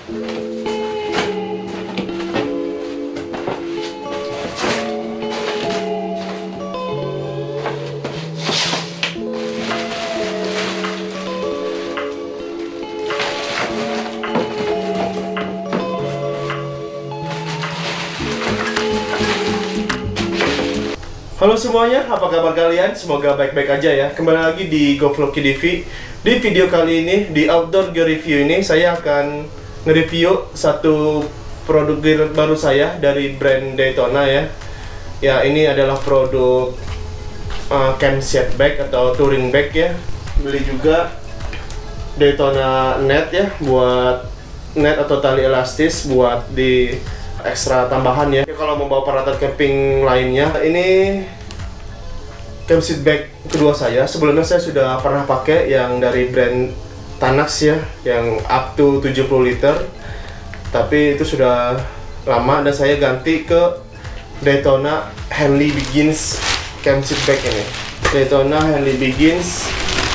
Halo semuanya, apa kabar kalian? Semoga baik-baik aja ya. Kembali lagi di Govloki TV. Di video kali ini, di Outdoor Gear Review ini, saya akan nge-review satu produk gear baru saya dari brand Daytona ya. Ya, ini adalah produk campsite bag atau touring bag ya. Beli juga Daytona net ya, buat net atau tali elastis buat di ekstra tambahan ya. Kalau mau bawa peralatan camping lainnya, ini campsite bag kedua saya. Sebelumnya saya sudah pernah pakai yang dari brand Tanax ya, yang up to 70 liter. Tapi itu sudah lama dan saya ganti ke Daytona Henley Begins campsite bag ini. Daytona Henley Begins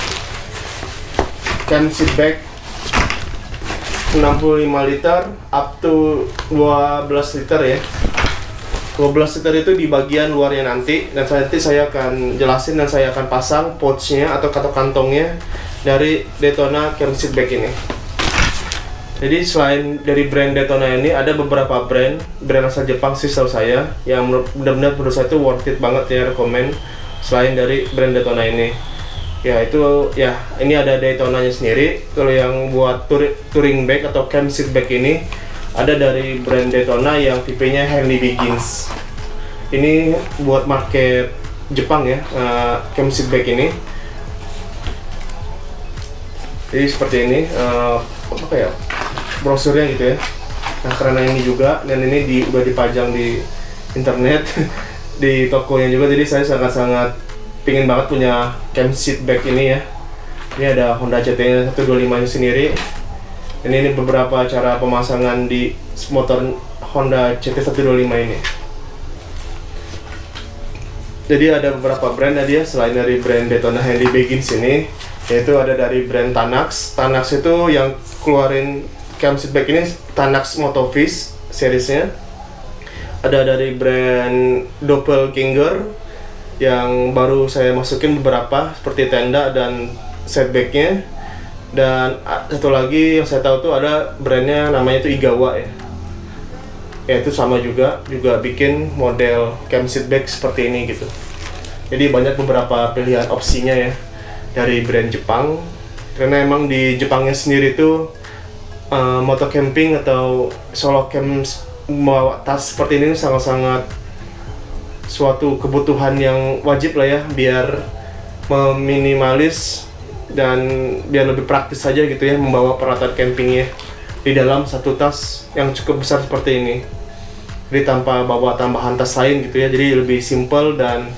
campsite bag 65 liter up to 12 liter ya. 12 liter itu di bagian luarnya nanti, dan nanti saya akan jelasin dan saya akan pasang pouchnya atau kantongnya dari Daytona campsite bag ini. Jadi selain dari brand Daytona ini, ada beberapa brand asal Jepang sih setahu saya yang benar-benar menurut saya itu worth it banget ya, rekomend selain dari brand Daytona ini. Ya itu ya, ini ada Daytonanya sendiri. Kalau yang buat touring bag atau campsite bag ini ada dari brand Daytona yang tipenya Henley Begins. Ini buat market Jepang ya, campsite bag ini. Jadi seperti ini, apa ya, brosurnya gitu ya. Nah karena ini juga, dan ini udah dipajang di internet di tokonya juga, jadi saya sangat-sangat pingin banget punya campsite bag ini ya. Ini ada Honda CT 125 nya sendiri. Ini beberapa cara pemasangan di motor Honda CT 125 ini. Jadi ada beberapa brand tadi ya, selain dari brand Daytona Henley Begins ini, yaitu ada dari brand Tanax. Tanax itu yang keluarin campsite bag ini Tanax Motofish seriesnya. Ada dari brand Doppelganger yang baru saya masukin beberapa, seperti tenda dan set bagnya. Dan satu lagi yang saya tahu tuh ada brandnya namanya itu Igawa ya. Ya itu sama juga bikin model campsite bag seperti ini gitu. Jadi banyak beberapa pilihan opsinya ya dari brand Jepang. Karena emang di Jepangnya sendiri tuh motor camping atau solo camp membawa tas seperti ini sangat-sangat suatu kebutuhan yang wajib lah ya, biar meminimalis dan biar lebih praktis saja gitu ya membawa peralatan campingnya di dalam satu tas yang cukup besar seperti ini. Jadi tanpa bawa tambahan tas lain gitu ya, jadi lebih simple dan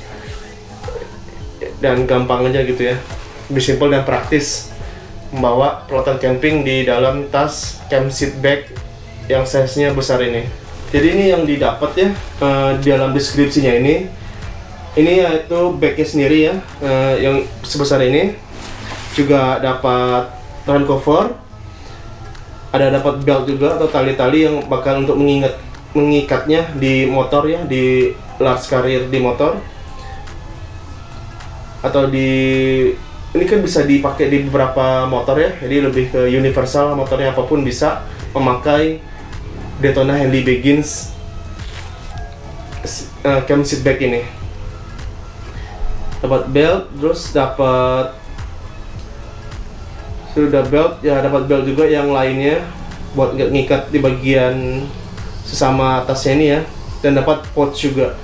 gampang aja gitu ya, lebih simple dan praktis membawa peralatan camping di dalam tas campsite bag yang size-nya besar ini. Jadi ini yang didapat ya, di dalam deskripsinya ini yaitu bagnya sendiri ya, yang sebesar ini. Juga dapat hand cover, ada dapat belt juga atau tali-tali yang bakal untuk mengikatnya di motor ya, di large carrier di motor, atau ini kan bisa dipakai di beberapa motor ya, jadi lebih ke universal, motornya apapun bisa memakai Daytona Henley Begins campsite bag ini. Dapat belt, terus dapat belt ya, dapat belt juga yang lainnya buat ngikat di bagian sesama tasnya ini ya, dan dapat pouch juga.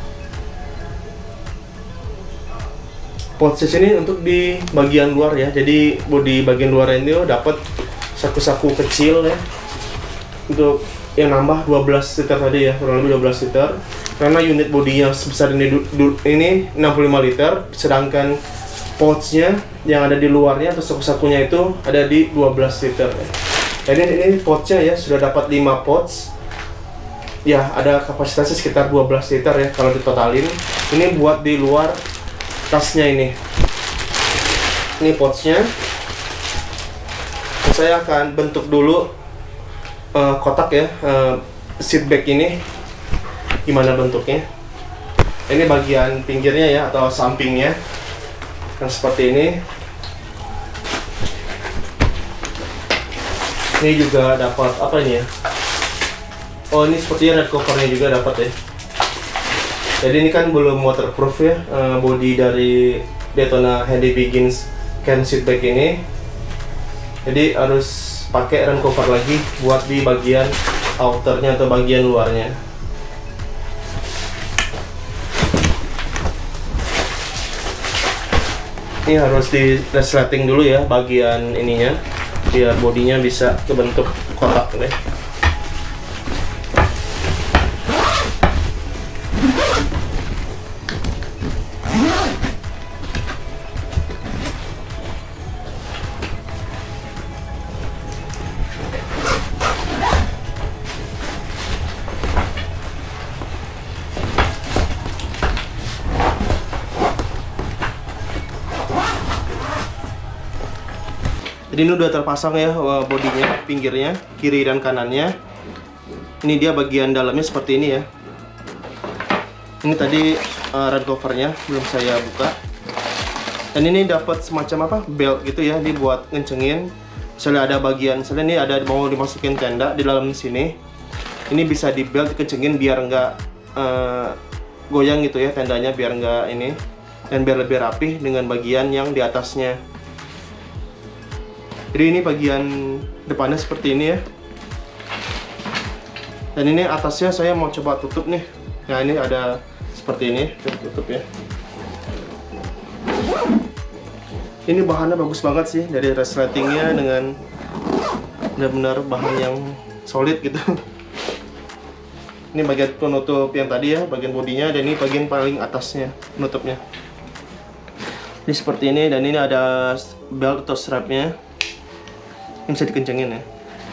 Pouch ini untuk di bagian luar ya, jadi di bagian luar ini dapat saku-saku kecil ya, untuk yang nambah 12 liter tadi ya, kurang lebih 12 liter. Karena unit bodinya sebesar ini 65 liter, sedangkan pouchnya yang ada di luarnya atau saku-sakunya itu ada di 12 liter ya. Jadi ini pouchnya ya, sudah dapat 5 pouch ya, ada kapasitasnya sekitar 12 liter ya kalau ditotalin. Ini buat di luar tasnya ini. Ini pouchnya. Saya akan bentuk dulu kotak ya, seat back ini gimana bentuknya. Ini bagian pinggirnya ya atau sampingnya yang seperti ini. Ini juga dapat apa ini ya? Oh, ini sepertinya red covernya juga dapat ya. Jadi ini kan belum waterproof ya, body dari Daytona Handy Begins can seat back ini. Jadi harus pakai rain cover lagi buat di bagian outernya atau bagian luarnya. Ini harus di resleting dulu ya bagian ininya, biar bodinya bisa kebentuk kotak deh. Jadi ini udah terpasang ya bodinya, pinggirnya, kiri dan kanannya. Ini dia bagian dalamnya seperti ini ya. Ini tadi rain covernya belum saya buka. Dan ini dapat semacam apa? Belt gitu ya, ini buat ngencengin. Misalnya ada bagian, misalnya ini ada mau dimasukin tenda di dalam sini. Ini bisa di belt dikencengin biar nggak goyang gitu ya tendanya, biar nggak ini, dan biar lebih rapih dengan bagian yang di atasnya. Jadi ini bagian depannya seperti ini ya. Dan ini atasnya saya mau coba tutup nih. Nah ini ada seperti ini, coba tutup ya. Ini bahannya bagus banget sih, dari resletingnya dengan benar-benar bahan yang solid gitu. Ini bagian penutup yang tadi ya, bagian bodinya, dan ini bagian paling atasnya penutupnya. Ini seperti ini, dan ini ada belt atau strapnya. Ini bisa dikencengin ya.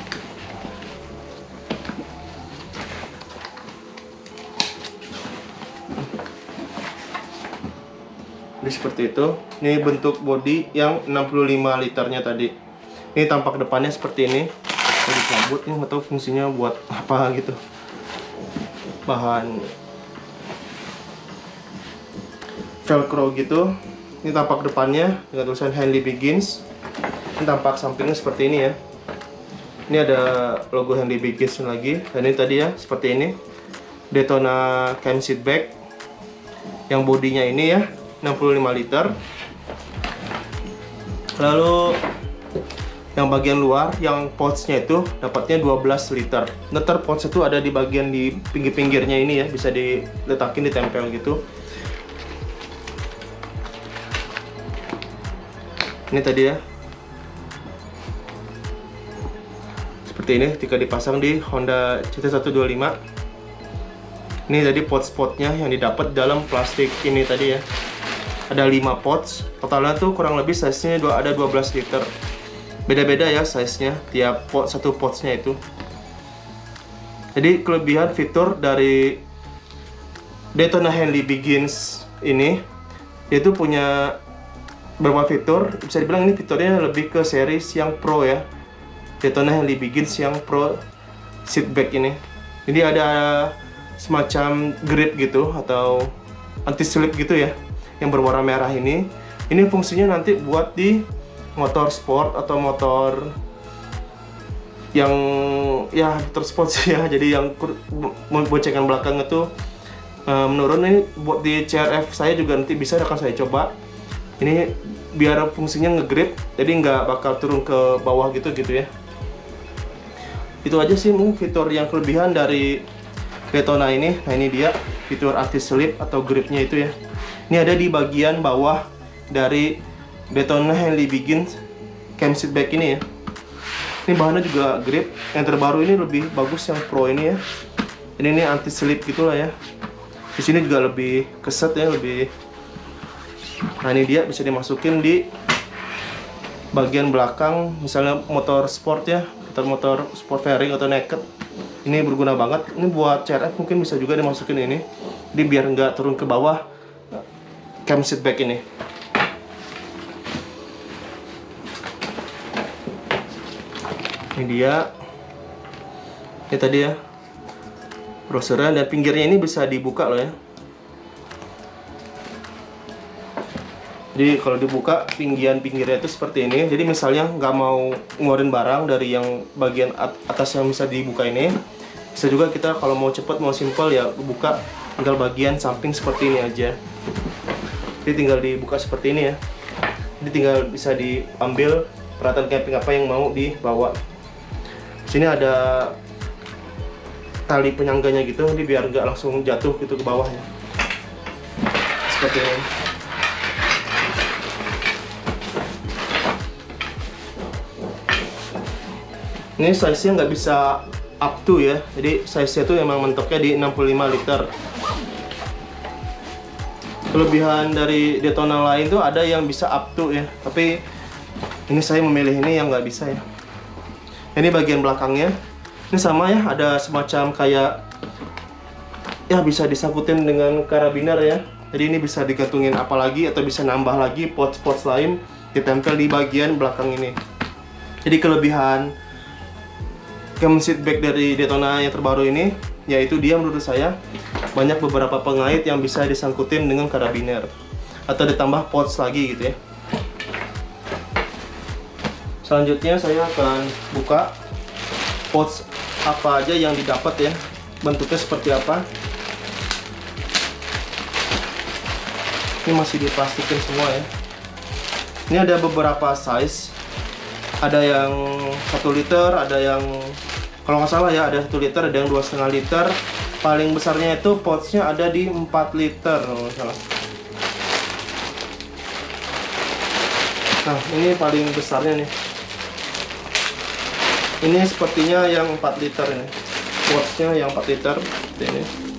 Jadi seperti itu. Ini bentuk bodi yang 65 liternya tadi. Ini tampak depannya seperti ini. Jadi cabut, ini nggak tahu fungsinya buat apa gitu. Bahan velcro gitu. Ini tampak depannya dengan tulisan Handy Begins. Ini tampak sampingnya seperti ini ya. Ini ada logo Handy Begins lagi. Dan ini tadi ya, seperti ini Daytona can seat back yang bodinya ini ya 65 liter. Lalu yang bagian luar, yang pouchnya itu dapatnya 12 liter. Ntar pouch itu ada di bagian di pinggir-pinggirnya ini ya, bisa diletakin, ditempel gitu. Ini tadi ya, seperti ini ketika dipasang di Honda CT125. Ini tadi pot-spotnya yang didapat dalam plastik ini tadi ya. Ada 5 pots, totalnya tuh kurang lebih size-nya ada 12 liter. Beda-beda ya size-nya tiap pot, satu potsnya itu. Jadi kelebihan fitur dari Daytona Handy Begins ini, yaitu punya beberapa fitur. Bisa dibilang ini fiturnya lebih ke series yang pro ya, Daytona Handy Begins yang pro seat back ini. Jadi ada semacam grip gitu atau anti slip gitu ya, yang berwarna merah ini. Ini fungsinya nanti buat di motor sport atau motor yang ya motor sport sih ya. Jadi yang boncengan belakang itu menurun. Ini buat di CRF saya juga nanti bisa akan saya coba. Ini biar fungsinya ngegrip, jadi nggak bakal turun ke bawah gitu ya. Itu aja sih mungkin fitur yang kelebihan dari Daytona ini. Nah ini dia fitur anti slip atau gripnya itu ya. Ini ada di bagian bawah dari Daytona Handy Begins can seat back ini ya. Ini bahannya juga grip. Yang terbaru ini lebih bagus yang pro ini ya. Ini anti slip gitulah ya. Di sini juga lebih keset ya, lebih. Nah ini dia bisa dimasukin di bagian belakang, misalnya motor sport ya, motor sport fairing atau naked. Ini berguna banget. Ini buat CRF mungkin bisa juga dimasukin ini. Jadi biar nggak turun ke bawah cam seat back ini. Ini dia. Ini tadi ya browsernya, dan pinggirnya ini bisa dibuka loh ya. Jadi kalau dibuka pinggirnya itu seperti ini. Jadi misalnya nggak mau ngeluarin barang dari yang bagian atas yang bisa dibuka ini, bisa juga kita kalau mau cepet, mau simple ya buka tinggal bagian samping seperti ini aja. Jadi tinggal dibuka seperti ini ya. Jadi tinggal bisa diambil peralatan camping apa yang mau dibawa. Sini ada tali penyangganya gitu, jadi biar nggak langsung jatuh gitu ke bawahnya. Seperti ini. Ini size-nya nggak bisa up to ya, jadi size-nya tuh emang mentoknya di 65 liter. Kelebihan dari Daytona lain tuh ada yang bisa up to ya, tapi ini saya memilih ini yang nggak bisa ya. Ini bagian belakangnya, ini sama ya, ada semacam kayak ya bisa disangkutin dengan karabiner ya. Jadi ini bisa digantungin apa lagi atau bisa nambah lagi pouch-pouch lain ditempel di bagian belakang ini. Jadi kelebihan cam seat bag dari Daytona yang terbaru ini, yaitu dia menurut saya banyak beberapa pengait yang bisa disangkutin dengan karabiner atau ditambah pouch lagi gitu ya. Selanjutnya saya akan buka pouch apa aja yang didapat ya, bentuknya seperti apa. Ini masih diplastikin semua ya. Ini ada beberapa size, ada yang 1 liter, ada yang kalau nggak salah ya ada 1 liter, ada yang 2,5 liter. Paling besarnya itu pouchnya ada di 4 liter kalau nggak salah. Nah ini paling besarnya nih. Ini sepertinya yang 4 liter ini, pouchnya yang 4 liter seperti ini.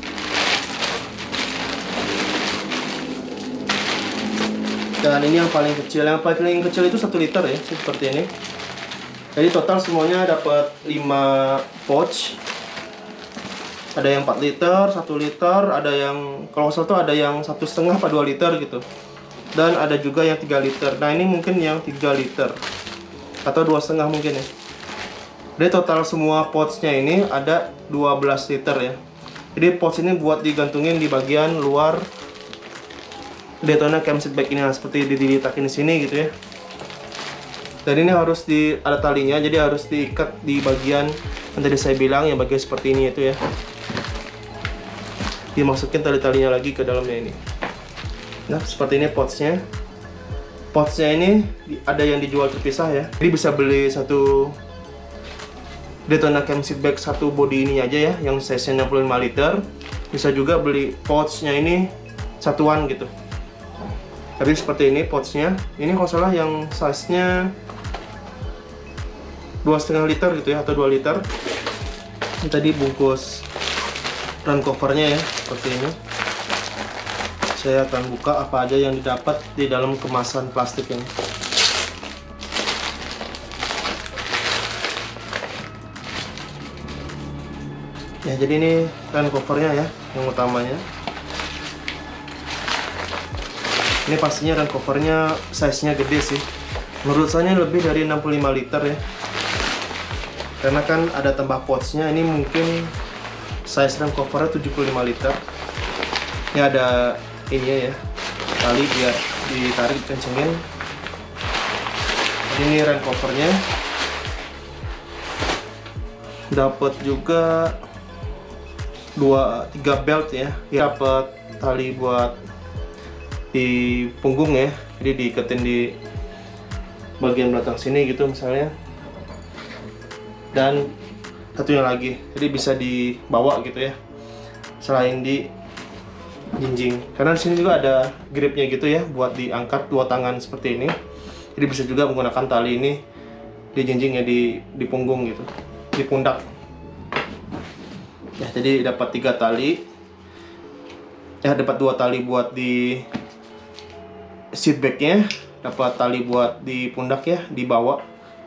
Dan ini yang paling kecil itu 1 liter ya, seperti ini. Jadi total semuanya dapat 5 pouch. Ada yang 4 liter, 1 liter, ada yang kalau nggak salah tuh ada yang 1,5 apa 2 liter gitu. Dan ada juga yang 3 liter. Nah ini mungkin yang 3 liter atau 2,5 mungkin ya. Jadi total semua pouchnya ini ada 12 liter ya. Jadi pouch ini buat digantungin di bagian luar Daytona cam seat bag ini, nah, seperti diletakin di sini gitu ya. Dan ini harus ada talinya, jadi harus diikat di bagian yang tadi saya bilang, yang bagian seperti ini itu ya. Dimasukin tali-talinya lagi ke dalamnya ini. Nah seperti ini pouchnya. Pouchnya ini ada yang dijual terpisah ya. Jadi bisa beli satu Daytona cam seat bag satu body ini aja ya, yang size-nya 65 liter. Bisa juga beli pouchnya ini satuan gitu. Tapi seperti ini pouchnya. Ini kalau salah yang size-nya 2,5 liter gitu ya, atau 2 liter. Ini tadi bungkus run covernya ya, seperti ini. Saya akan buka apa aja yang didapat di dalam kemasan plastik ini. Ya, jadi ini run covernya ya, yang utamanya. Ini pastinya run covernya size-nya gede sih. Menurut saya lebih dari 65 liter ya. Karena kan ada tambah pouch-nya, ini mungkin size run covernya 75 liter. Ini ada ini ya, tali biar ditarik kencengin. Ini run covernya. Dapat juga 3 belt ya. Dapat tali buat di punggung ya, jadi diiketin di bagian belakang sini gitu misalnya. Dan satunya lagi, jadi bisa dibawa gitu ya, selain di jinjing. Karena di sini juga ada gripnya gitu ya, buat diangkat 2 tangan seperti ini. Jadi bisa juga menggunakan tali ini di jinjingnya di punggung gitu, di pundak. Ya, jadi dapat 3 tali. Ya, dapat 2 tali buat di seat bagnya, dapat tali buat di pundak ya, di bawah,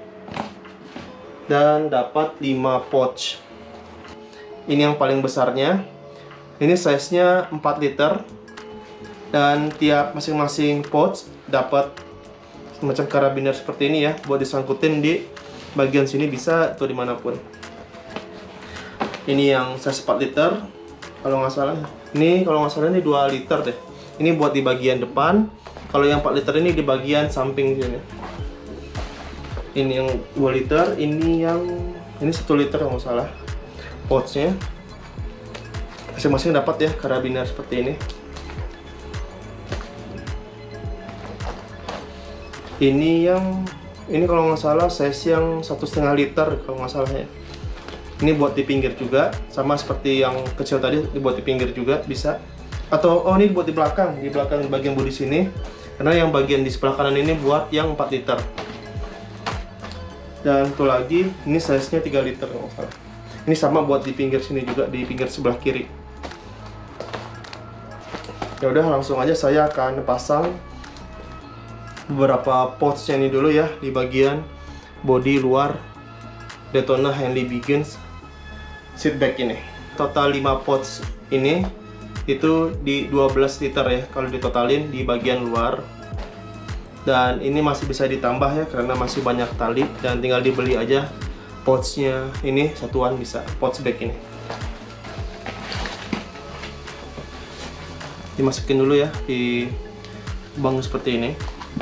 dan dapat 5 pouch. Ini yang paling besarnya. Ini size-nya 4 liter, dan tiap masing-masing pouch dapat semacam karabiner seperti ini ya, buat disangkutin di bagian sini bisa atau dimanapun. Ini yang size 4 liter kalau nggak salah. Ini kalau nggak salah ini 2 liter deh. Ini buat di bagian depan. Kalau yang 4 liter ini di bagian samping sini. Ini yang 2 liter, ini 1 liter kalau nggak salah. Pouchnya masing-masing dapat ya karabiner seperti ini. Ini kalau nggak salah size yang 1,5 liter kalau nggak salah ya. Ini buat di pinggir juga, sama seperti yang kecil tadi, dibuat di pinggir juga bisa. Atau ini buat di belakang bagian bodi sini. Karena yang bagian di sebelah kanan ini buat yang 4 liter. Dan satu lagi, ini size-nya 3 liter kalau nggak salah. Ini sama buat di pinggir sini juga, di pinggir sebelah kiri. Ya udah, langsung aja saya akan pasang beberapa pouch-nya ini dulu ya di bagian bodi luar Daytona Hanley Begins seatback ini. Total 5 pouch ini itu di 12 liter ya kalau ditotalin di bagian luar. Dan ini masih bisa ditambah ya karena masih banyak tali, dan tinggal dibeli aja pouchnya ini satuan, bisa pouch bag ini. Dimasukin dulu ya di lubang seperti ini.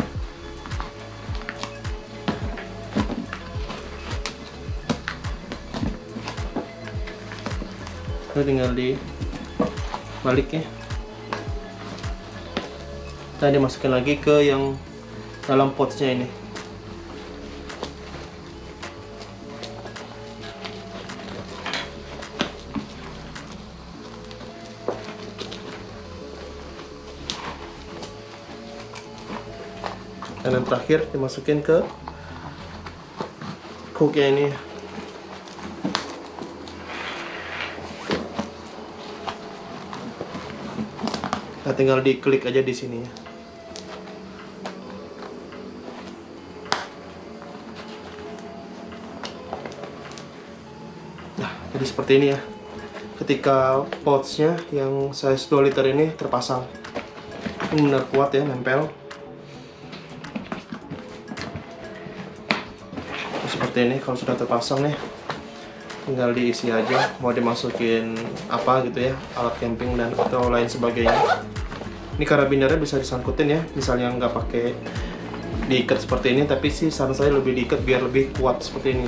Tinggal dibalik ya, dan dimasukin lagi ke yang dalam pouchnya ini. Dan yang terakhir dimasukin ke hooknya ini. Nah, tinggal diklik aja di sini ya. Nah, jadi seperti ini ya. Ketika pouchnya yang size 2 liter ini terpasang, ini benar kuat ya, nempel. Seperti ini kalau sudah terpasang nih, tinggal diisi aja mau dimasukin apa gitu ya, alat camping dan atau lain sebagainya. Ini karabinernya bisa disangkutin ya, misalnya nggak pakai diikat seperti ini, tapi sih saran saya lebih diikat biar lebih kuat seperti ini.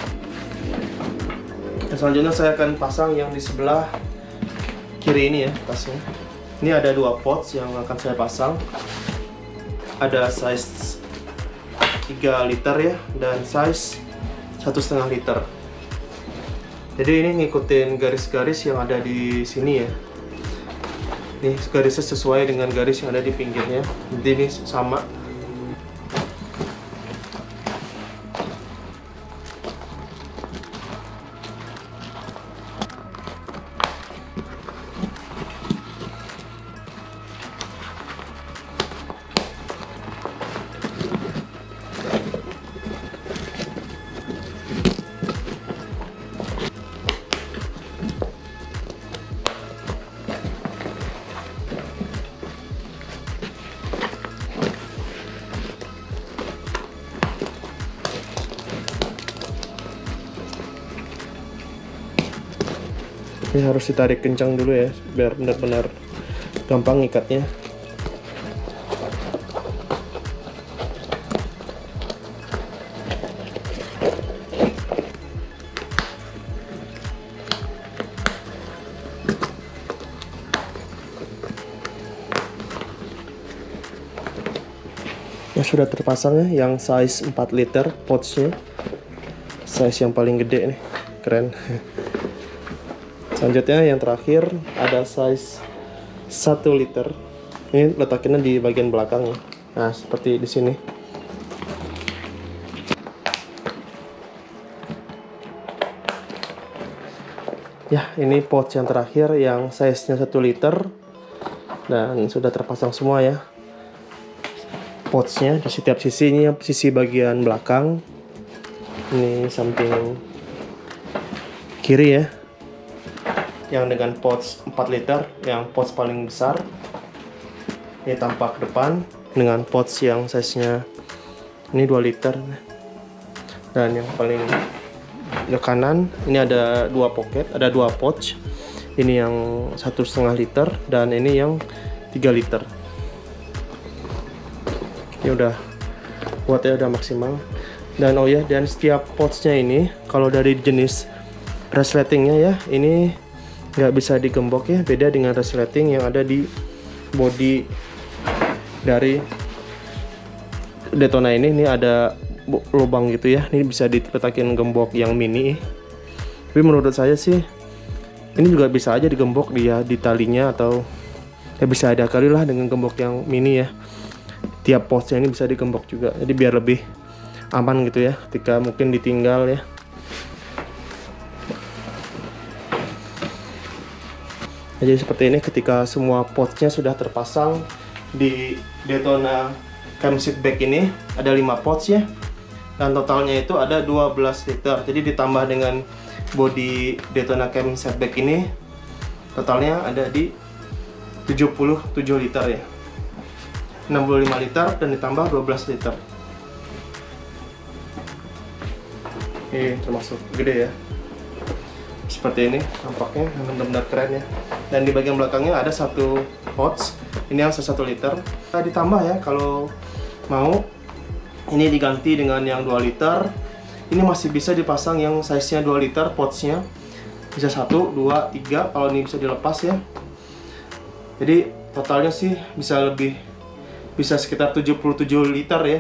Dan selanjutnya saya akan pasang yang di sebelah kiri ini ya, tasnya. Ini ada 2 pouch yang akan saya pasang. Ada size 3 liter ya, dan size 1,5 liter. Jadi ini ngikutin garis-garis yang ada di sini ya. Ini garisnya sesuai dengan garis yang ada di pinggirnya. Jadi ini sama. Ini harus ditarik kencang dulu ya, biar benar-benar gampang ikatnya. Ya sudah terpasang ya, yang size 4 liter pouchnya, size yang paling gede nih, keren. Selanjutnya yang terakhir ada size 1 liter. Ini letakinnya di bagian belakang. Nah, seperti di sini. Ya, ini pouch yang terakhir yang size-nya 1 liter. Dan sudah terpasang semua ya. Pouchnya di setiap sisinya, sisi bagian belakang. Ini samping kiri ya. Yang dengan pouch 4 liter, yang pouch paling besar. Ini tampak depan dengan pouch yang size-nya ini 2 liter. Dan yang paling Di kanan ini ada dua pocket, ada dua pouch. Ini yang 1,5 liter dan ini yang 3 liter. Ini udah kuatnya udah maksimal. Dan oh ya, dan setiap pouchnya ini kalau dari jenis resletingnya ya, ini nggak bisa digembok ya, beda dengan resleting yang ada di body dari Daytona ini ada lubang gitu ya. Ini bisa diletakin gembok yang mini. Tapi menurut saya sih ini juga bisa aja digembok dia di talinya, atau ya bisa ada kali lah dengan gembok yang mini ya. Tiap pouchnya ini bisa digembok juga, jadi biar lebih aman gitu ya ketika mungkin ditinggal ya. Jadi seperti ini ketika semua pouchnya sudah terpasang di Daytona Camseat Bag ini. Ada 5 pouch ya, dan totalnya itu ada 12 liter. Jadi ditambah dengan body Daytona Camseat Bag ini, totalnya ada di 77 liter ya, 65 liter dan ditambah 12 liter. Ini termasuk gede ya, seperti ini tampaknya, benar-benar keren ya. Dan di bagian belakangnya ada satu pouch, ini yang 1 liter. Ditambah ya kalau mau, ini diganti dengan yang 2 liter. Ini masih bisa dipasang yang size-nya 2 liter pouchnya, bisa 1, 2, 3 kalau ini bisa dilepas ya. Jadi totalnya sih bisa sekitar 77 liter ya,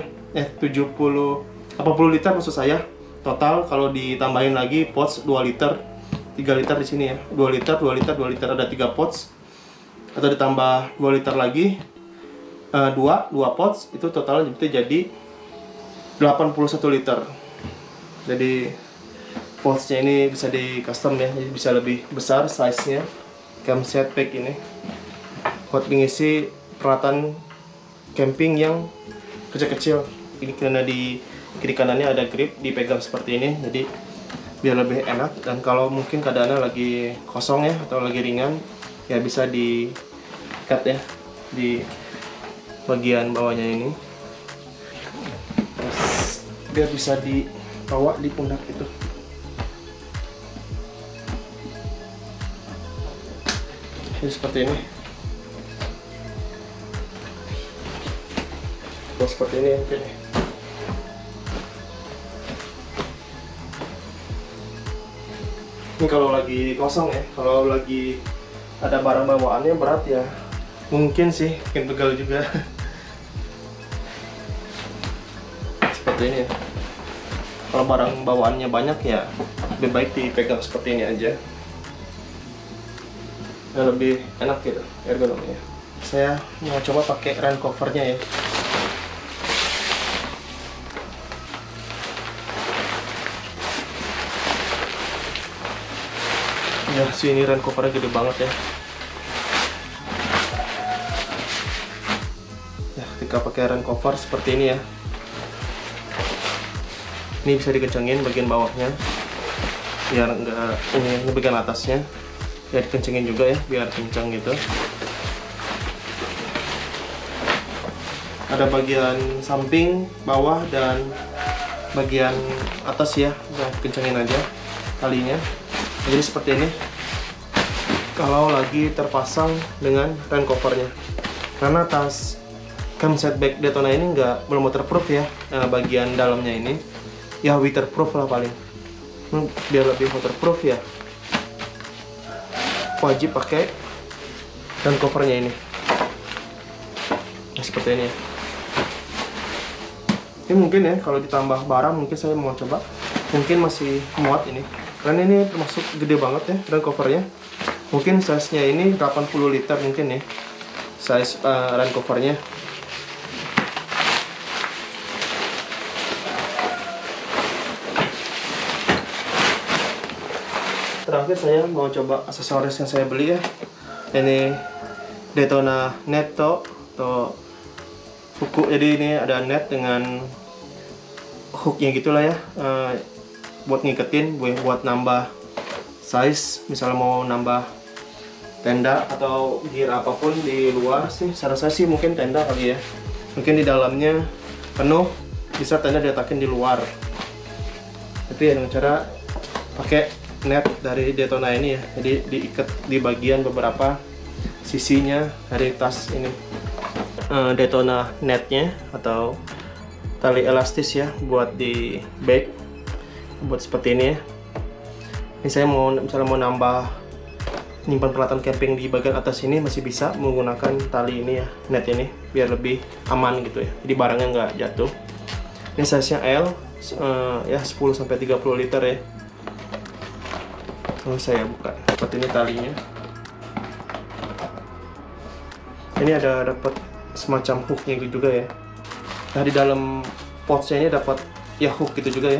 80 liter maksud saya. Total kalau ditambahin lagi pouch 2 liter, 3 liter di sini ya, 2 liter, 2 liter, 2 liter, ada 3 pouch. Atau ditambah 2 liter lagi, 2 pouch, itu total jadi 81 liter. Jadi pouchnya ini bisa di custom ya, jadi bisa lebih besar size-nya Camseat Bag ini, buat mengisi peralatan camping yang kecil-kecil. Ini karena di kiri kanannya ada grip, dipegang seperti ini, jadi biar lebih enak. Dan kalau mungkin keadaannya lagi kosong ya, atau lagi ringan ya, bisa di cut ya di bagian bawahnya ini, biar bisa dibawa di pundak itu. Jadi seperti ini. Seperti ini mungkin ya. Ini kalau lagi kosong ya, kalau lagi ada barang bawaannya berat ya, mungkin sih bikin pegal juga. Seperti ini ya. Kalau barang bawaannya banyak ya, lebih baik dipegang seperti ini aja, dan lebih enak gitu ergonominya. Saya mau coba pakai rain covernya ya. Ya sih, ini rain covernya gede banget ya. Ya ketika pakai rain cover seperti ini ya, ini bisa dikencengin bagian bawahnya biar enggak, ini bagian atasnya ya dikencengin juga ya biar kencang gitu. Ada bagian samping, bawah, dan bagian atas ya, udah kencengin aja talinya. Jadi seperti ini kalau lagi terpasang dengan rain covernya, karena tas Camseat Bag Daytona ini belum waterproof ya. Bagian dalamnya ini ya waterproof lah paling, biar lebih waterproof ya wajib pakai rain covernya ini. Nah, seperti ini ya. Ini mungkin ya kalau ditambah barang, mungkin saya mau coba, mungkin masih muat ini. Karena ini termasuk gede banget ya rain covernya. Mungkin size-nya ini 80 liter mungkin ya, size rain covernya. Terakhir saya mau coba aksesoris yang saya beli ya. Ini Daytona Netto atau Fuku. Jadi ini ada net dengan hooknya gitulah ya, buat ngiketin, buat nambah size, misalnya mau nambah tenda atau gear apapun di luar sih. Saran saya sih mungkin tenda kali ya, mungkin di dalamnya penuh, bisa tenda diletakin di luar. Itu ya dengan cara pakai net dari Daytona ini ya. Jadi diikat di bagian beberapa sisinya dari tas ini. Daytona netnya atau tali elastis ya, buat di bag, buat seperti ini ya. Ini saya mau misalnya mau nambah nyimpan peralatan camping di bagian atas ini, masih bisa menggunakan tali ini ya, net ini, biar lebih aman gitu ya, jadi barangnya nggak jatuh. Ini size nya L, ya 10-30 liter ya. Lalu saya buka seperti ini talinya. Ini ada dapat semacam hooknya gitu juga ya. Nah, di dalam pouchnya ini dapat ya hook gitu juga ya,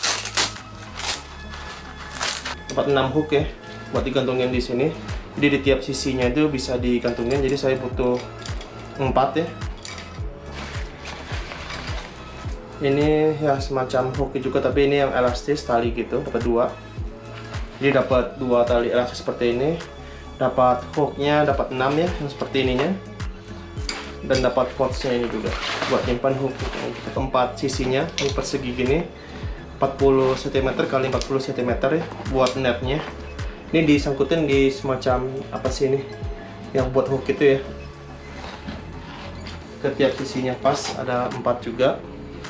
dapat 6 hook ya buat digantungin di sini. Jadi di tiap sisinya itu bisa digantungin. Jadi saya butuh 4 ya. Ini ya semacam hook juga, tapi ini yang elastis tali gitu, dapat 2. Jadi dapat 2 tali elastis seperti ini. Dapat hooknya dapat 6 ya, yang seperti ininya. Dan dapat pouchnya ini juga buat nyimpan hook. Keempat sisinya ini persegi gini, 40 cm kali 40 cm ya, buat netnya. Ini disangkutin di semacam apa sih ini yang buat hook itu ya. Ke tiap sisinya pas, ada 4 juga.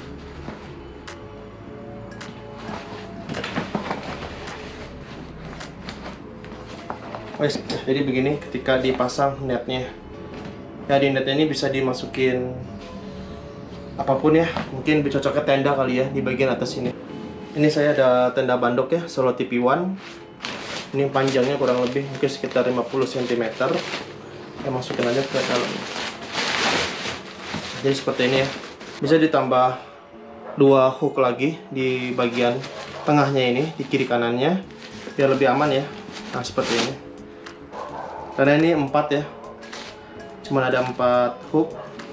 Jadi begini ketika dipasang netnya. Ya, di netnya ini bisa dimasukin apapun ya, mungkin cocoknya tenda kali ya di bagian atas ini. Ini saya ada tenda bandok ya, Solo TP1. Ini panjangnya kurang lebih mungkin sekitar 50 cm. Ya, masukin aja ke dalam. Jadi seperti ini ya. Bisa ditambah 2 hook lagi di bagian tengahnya ini, di kiri kanannya, biar lebih aman ya. Nah, seperti ini. Karena ini 4 ya. Cuman ada 4 hook.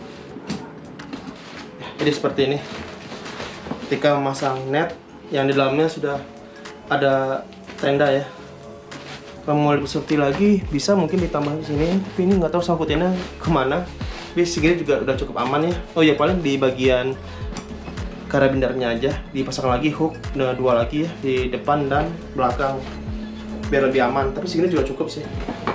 Jadi seperti ini. Ketika memasang net yang di dalamnya sudah ada tenda ya. Kalau mau lebih seperti lagi bisa mungkin ditambah di sini, tapi ini nggak tahu sangkutinnya kemana. Tapi segini juga udah cukup aman ya. Oh ya, paling di bagian karabindernya aja dipasang lagi hook 2 lagi ya, di depan dan belakang biar lebih aman. Tapi segini juga cukup sih.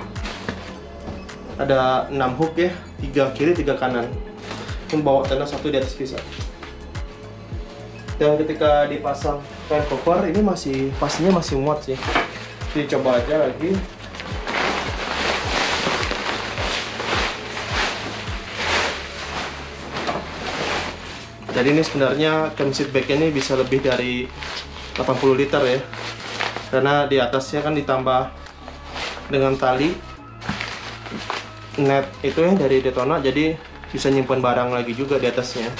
Ada 6 hook ya, 3 kiri 3 kanan. Membawa tenda 1 di atas bisa. Dan ketika dipasang fan cover ini pastinya masih muat sih. Dicoba aja lagi. Jadi ini sebenarnya camp seat bag ini bisa lebih dari 80 liter ya, karena di atasnya kan ditambah dengan tali net itu ya dari Daytona, jadi bisa nyimpan barang lagi juga di atasnya.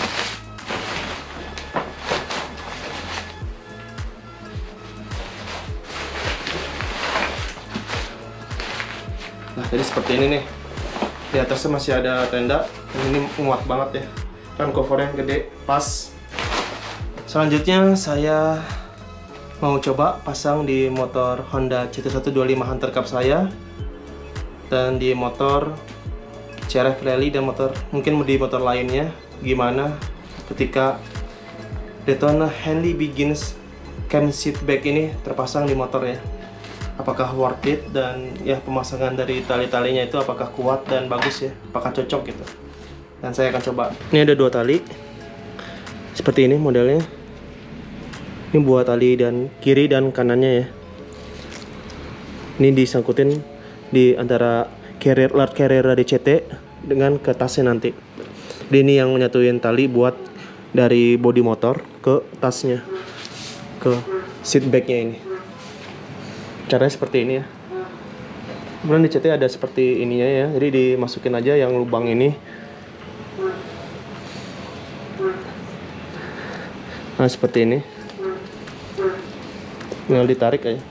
Nah, jadi seperti ini nih. Di atasnya masih ada tenda. Ini muat banget ya. Kan covernya gede, pas. Selanjutnya saya mau coba pasang di motor Honda CT125 Hunter Cup saya, dan di motor CRF Rally, dan mungkin di motor lainnya gimana ketika Daytona Henley Begins Camp Seat Bag ini terpasang di motor ya. Apakah worth it, dan ya pemasangan dari tali-talinya itu apakah kuat dan bagus ya, apakah cocok gitu. Dan saya akan coba. Ini ada 2 tali seperti ini modelnya. Ini buat tali dan kiri dan kanannya ya. Ini disangkutin di antara large carrier dari CT dengan ke tasnya nanti. Jadi ini yang menyatuin tali buat dari bodi motor ke tasnya, ke seat bagnya ini. Caranya seperti ini ya. Kemudian di CT ada seperti ininya ya. Jadi dimasukin aja yang lubang ini. Nah, seperti ini. Tinggal ditarik aja.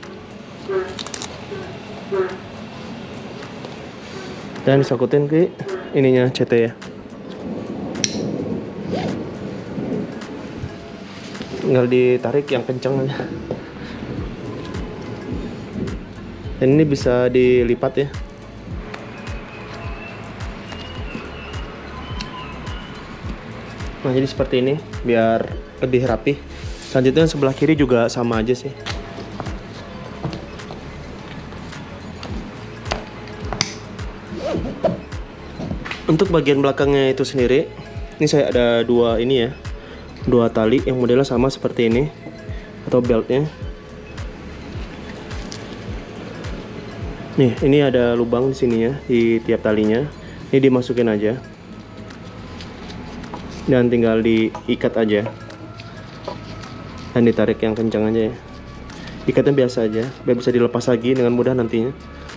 Dan disangkutin ke ininya CT ya. Tinggal ditarik yang kencang aja. Dan ini bisa dilipat ya. Nah, jadi seperti ini biar lebih rapi. Selanjutnya sebelah kiri juga sama aja sih. Untuk bagian belakangnya itu sendiri, ini saya ada dua ini ya, dua tali yang modelnya sama seperti ini, atau beltnya. Nih, ini ada lubang di sini ya, di tiap talinya. Ini dimasukin aja, dan tinggal diikat aja, dan ditarik yang kencang aja ya. Ikatnya biasa aja, biar bisa dilepas lagi dengan mudah nantinya.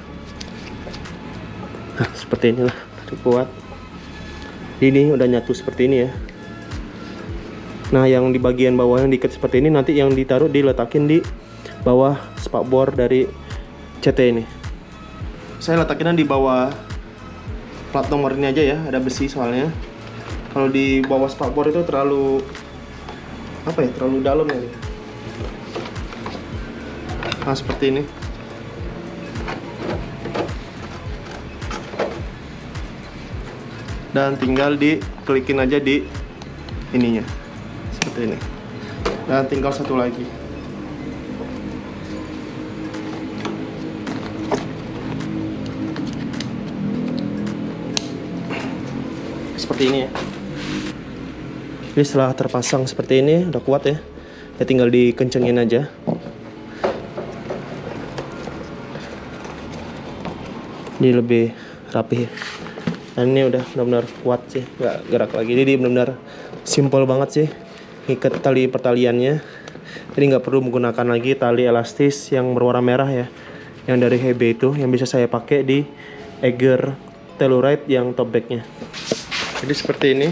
Nah, seperti inilah, kuat. Ini udah nyatu seperti ini ya. Nah, yang di bagian bawah yang diikat seperti ini, nanti yang ditaruh diletakin di bawah spakbor dari CT ini. Saya letakinnya di bawah plat nomor ini aja ya, ada besi soalnya. Kalau di bawah spakbor itu terlalu apa ya, terlalu dalam ya. Nah, seperti ini. Dan tinggal diklikin aja di ininya, seperti ini. Dan tinggal satu lagi. Seperti ini ya. Jadi setelah terpasang seperti ini, udah kuat ya. Ya tinggal dikencengin aja. Ini lebih rapi. Dan ini udah benar-benar kuat sih, nggak gerak lagi. Jadi benar-benar simple banget sih ngikat tali pertaliannya. Jadi nggak perlu menggunakan lagi tali elastis yang berwarna merah ya, yang dari Hebe itu, yang bisa saya pakai di Eiger Telluride yang top backnya. Jadi seperti ini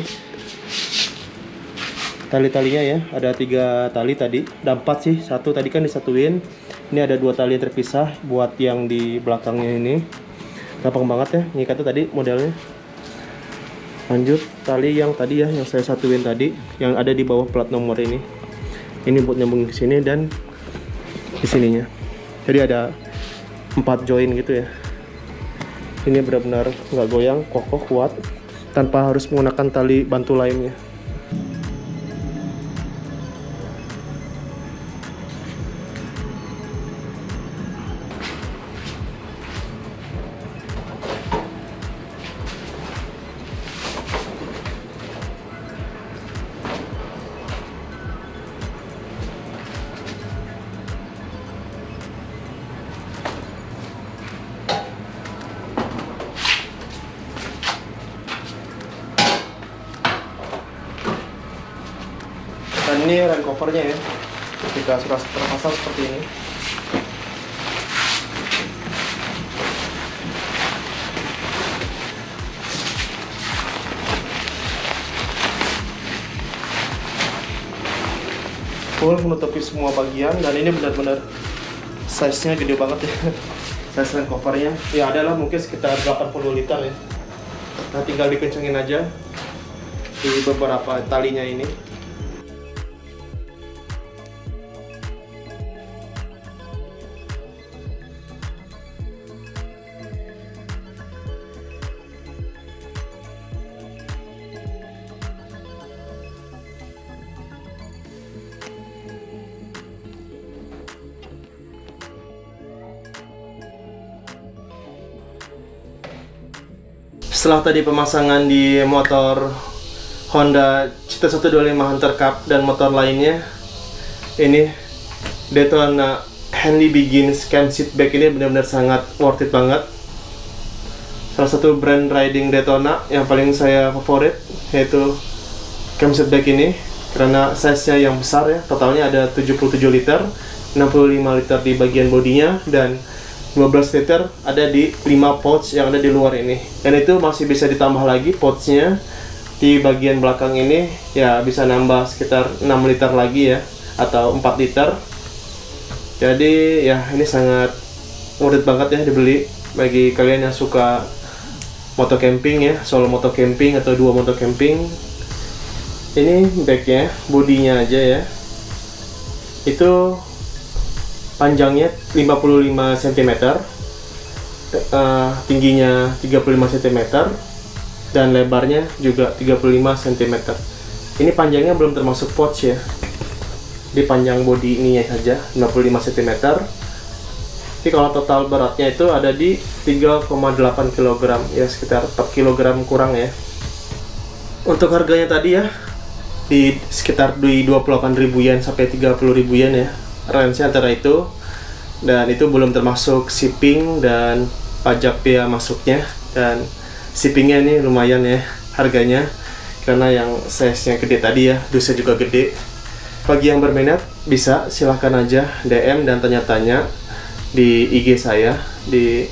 tali-talinya ya, ada 3 tali tadi, ada 4 sih, 1 tadi kan disatuin. Ini ada 2 tali yang terpisah buat yang di belakangnya ini. Gampang banget ya ngikatnya tadi modelnya. Lanjut tali yang tadi ya, yang saya satuin tadi, yang ada di bawah plat nomor ini. Ini buat nyambung ke sini dan di sininya. Jadi ada 4 join gitu ya. Ini benar-benar nggak goyang, kokoh, kuat, tanpa harus menggunakan tali bantu lainnya. Dan ini rem covernya ya, ketika sudah terpasang seperti ini. Full menutupi semua bagian, dan ini benar-benar size-nya gede banget ya. Size rem covernya ya adalah mungkin sekitar 80 liter ya. Nah, tinggal dikencengin aja di beberapa talinya ini. Setelah tadi pemasangan di motor Honda Cita 125 Hunter Cup dan motor lainnya, ini Daytona Hanley Begins Cam Seat Back ini benar-benar sangat worth it banget. Salah satu brand riding Daytona yang paling saya favorit yaitu Cam Seat Back ini, karena size-nya yang besar ya. Totalnya ada 77 liter, 65 liter di bagian bodinya, dan 12 liter ada di 5 pouch yang ada di luar ini. Dan itu masih bisa ditambah lagi pouchnya di bagian belakang ini, ya bisa nambah sekitar 6 liter lagi ya, atau 4 liter. Jadi ya ini sangat worth it banget ya dibeli bagi kalian yang suka moto camping ya, solo moto camping atau dua moto camping. Ini backnya, bodinya aja ya, itu panjangnya 55 cm, tingginya 35 cm, dan lebarnya juga 35 cm. Ini panjangnya belum termasuk pouch ya. Di panjang bodi ininya saja 55 cm. Jadi kalau total beratnya itu ada di 3,8 kg ya, sekitar 4 kg kurang ya. Untuk harganya tadi ya di sekitar di 28.000 yen sampai 30.000 yen ya, range antara itu, dan itu belum termasuk shipping dan pajak biaya masuknya. Dan shippingnya ini lumayan ya harganya, karena yang size-nya gede tadi ya, dusnya juga gede. Bagi yang berminat bisa silahkan aja DM dan tanya-tanya di IG saya di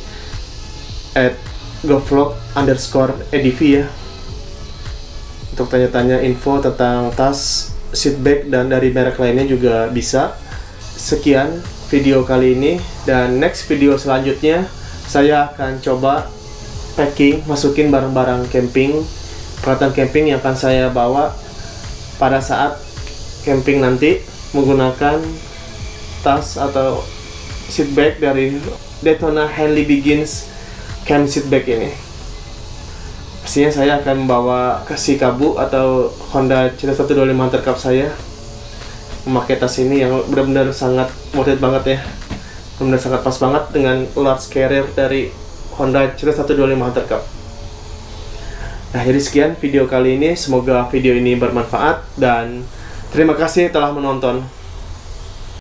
@govlog_edv ya, untuk tanya-tanya info tentang tas, seat bag, dan dari merek lainnya juga bisa. Sekian video kali ini, dan next video selanjutnya saya akan coba packing, masukin barang-barang camping, peralatan camping yang akan saya bawa pada saat camping nanti, menggunakan tas atau seat bag dari Daytona Henley Begins Camp Seat Bag ini. Pastinya saya akan membawa si Kabu atau Honda CT125 Hunter Cup saya, memakai tas ini yang benar-benar sangat worth it banget ya, benar-benar sangat pas banget dengan large carrier dari Honda CT125 Hunter Cup. Nah, jadi sekian video kali ini, semoga video ini bermanfaat dan terima kasih telah menonton.